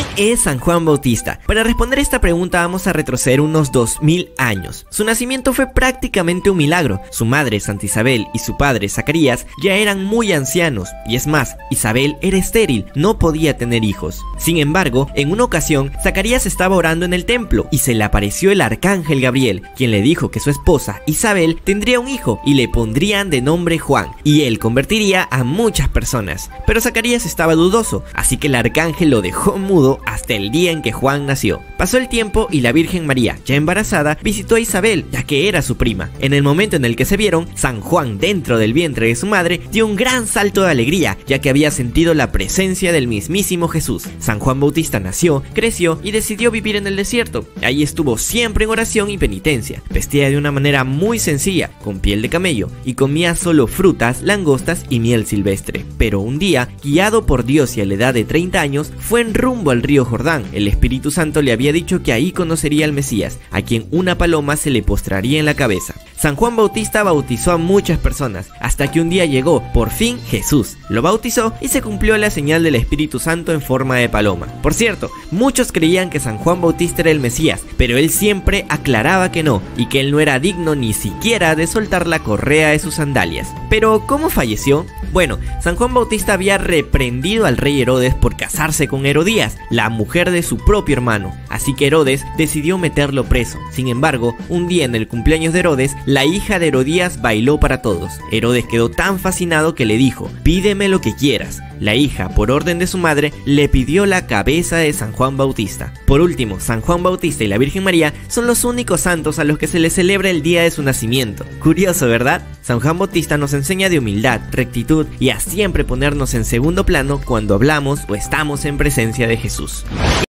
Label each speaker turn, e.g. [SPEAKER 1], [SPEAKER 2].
[SPEAKER 1] es San Juan Bautista? Para responder esta pregunta vamos a retroceder unos 2000 años. Su nacimiento fue prácticamente un milagro. Su madre, Santa Isabel, y su padre, Zacarías, ya eran muy ancianos, y es más, Isabel era estéril, no podía tener hijos. Sin embargo, en una ocasión, Zacarías estaba orando en el templo, y se le apareció el arcángel Gabriel, quien le dijo que su esposa, Isabel, tendría un hijo, y le pondrían de nombre Juan, y él convertiría a muchas personas. Pero Zacarías estaba dudoso, así que el arcángel lo dejó mudo hasta el día en que Juan nació. Pasó el tiempo y la Virgen María, ya embarazada, visitó a Isabel, ya que era su prima. En el momento en el que se vieron, San Juan, dentro del vientre de su madre, dio un gran salto de alegría, ya que había sentido la presencia del mismísimo Jesús. San Juan Bautista nació, creció y decidió vivir en el desierto. Ahí estuvo siempre en oración y penitencia. Vestía de una manera muy sencilla, con piel de camello, y comía solo frutas, langostas y miel silvestre. Pero un día, guiado por Dios y a la edad de 30 años, fue en rumbo al río Jordán. El Espíritu Santo le había dicho que ahí conocería al Mesías, a quien una paloma se le postraría en la cabeza. San Juan Bautista bautizó a muchas personas, hasta que un día llegó, por fin, Jesús. Lo bautizó y se cumplió la señal del Espíritu Santo en forma de paloma. Por cierto, muchos creían que San Juan Bautista era el Mesías, pero él siempre aclaraba que no, y que él no era digno ni siquiera de soltar la correa de sus sandalias. Pero, ¿cómo falleció? Bueno, San Juan Bautista había reprendido al rey Herodes por casarse con Herodías, la mujer de su propio hermano, así que Herodes decidió meterlo preso. Sin embargo, un día en el cumpleaños de Herodes, la hija de Herodías bailó para todos. Herodes quedó tan fascinado que le dijo: "Pídeme lo que quieras". La hija, por orden de su madre, le pidió la cabeza de San Juan Bautista. Por último, San Juan Bautista y la Virgen María son los únicos santos a los que se les celebra el día de su nacimiento. Curioso, ¿verdad? San Juan Bautista nos enseña de humildad, rectitud y a siempre ponernos en segundo plano cuando hablamos o estamos en presencia de Jesús.